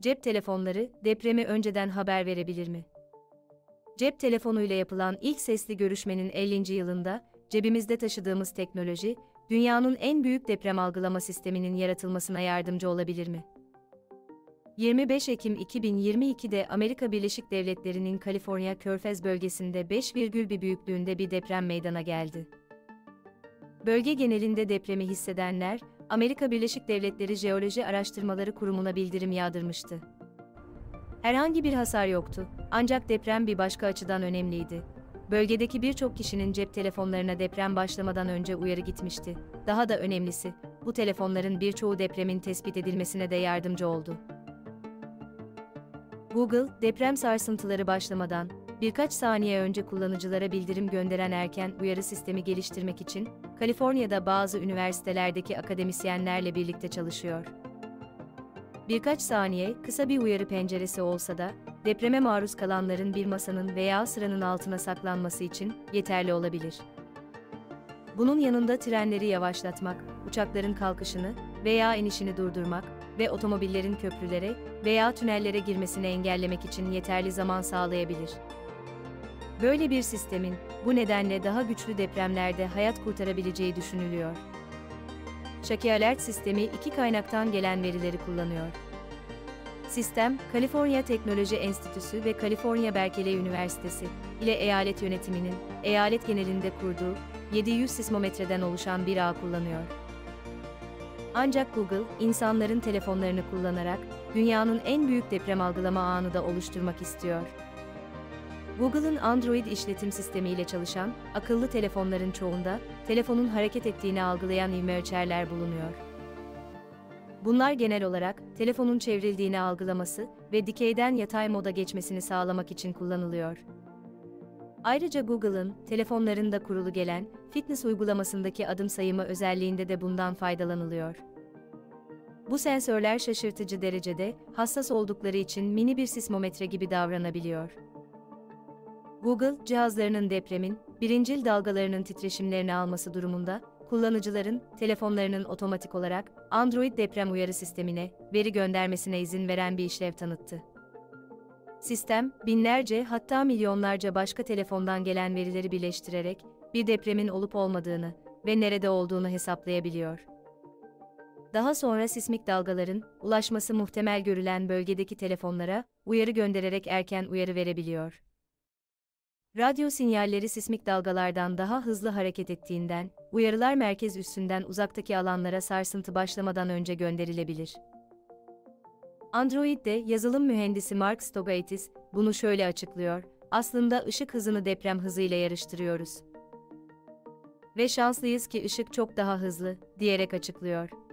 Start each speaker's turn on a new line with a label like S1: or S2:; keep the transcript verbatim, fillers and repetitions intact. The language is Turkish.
S1: Cep telefonları depremi önceden haber verebilir mi? Cep telefonuyla yapılan ilk sesli görüşmenin ellinci yılında, cebimizde taşıdığımız teknoloji, dünyanın en büyük deprem algılama sisteminin yaratılmasına yardımcı olabilir mi? yirmi beş Ekim iki bin yirmi iki'de Amerika Birleşik Devletleri'nin Kaliforniya Körfez bölgesinde beş virgül bir büyüklüğünde bir deprem meydana geldi. Bölge genelinde depremi hissedenler, Amerika Birleşik Devletleri Jeoloji Araştırmaları Kurumu'na bildirim yağdırmıştı. Herhangi bir hasar yoktu, ancak deprem bir başka açıdan önemliydi. Bölgedeki birçok kişinin cep telefonlarına deprem başlamadan önce uyarı gitmişti. Daha da önemlisi, bu telefonların birçoğu depremin tespit edilmesine de yardımcı oldu. Google, deprem sarsıntıları başlamadan, birkaç saniye önce kullanıcılara bildirim gönderen erken uyarı sistemi geliştirmek için, Kaliforniya'da bazı üniversitelerdeki akademisyenlerle birlikte çalışıyor. Birkaç saniye, kısa bir uyarı penceresi olsa da, depreme maruz kalanların bir masanın veya sıranın altına saklanması için yeterli olabilir. Bunun yanında trenleri yavaşlatmak, uçakların kalkışını veya inişini durdurmak ve otomobillerin köprülere veya tünellere girmesini engellemek için yeterli zaman sağlayabilir. Böyle bir sistemin, bu nedenle daha güçlü depremlerde hayat kurtarabileceği düşünülüyor. Shock Alert sistemi iki kaynaktan gelen verileri kullanıyor. Sistem, Kaliforniya Teknoloji Enstitüsü ve Kaliforniya Berkeley Üniversitesi ile eyalet yönetiminin, eyalet genelinde kurduğu, yedi yüz sismometreden oluşan bir ağ kullanıyor. Ancak Google, insanların telefonlarını kullanarak, dünyanın en büyük deprem algılama ağını da oluşturmak istiyor. Google'ın Android işletim sistemi ile çalışan, akıllı telefonların çoğunda, telefonun hareket ettiğini algılayan ivme ölçerler bulunuyor. Bunlar genel olarak, telefonun çevrildiğini algılaması ve dikeyden yatay moda geçmesini sağlamak için kullanılıyor. Ayrıca Google'ın, telefonlarında kurulu gelen, fitness uygulamasındaki adım sayımı özelliğinde de bundan faydalanılıyor. Bu sensörler şaşırtıcı derecede, hassas oldukları için mini bir sismometre gibi davranabiliyor. Google, cihazlarının depremin, birincil dalgalarının titreşimlerini alması durumunda, kullanıcıların, telefonlarının otomatik olarak, Android deprem uyarı sistemine, veri göndermesine izin veren bir işlev tanıttı. Sistem, binlerce hatta milyonlarca başka telefondan gelen verileri birleştirerek, bir depremin olup olmadığını ve nerede olduğunu hesaplayabiliyor. Daha sonra sismik dalgaların, ulaşması muhtemel görülen bölgedeki telefonlara, uyarı göndererek erken uyarı verebiliyor. Radyo sinyalleri sismik dalgalardan daha hızlı hareket ettiğinden, uyarılar merkez üssünden uzaktaki alanlara sarsıntı başlamadan önce gönderilebilir. Android'de yazılım mühendisi Mark Stogaitis bunu şöyle açıklıyor: "Aslında ışık hızını deprem hızıyla yarıştırıyoruz. Ve şanslıyız ki ışık çok daha hızlı," diyerek açıklıyor.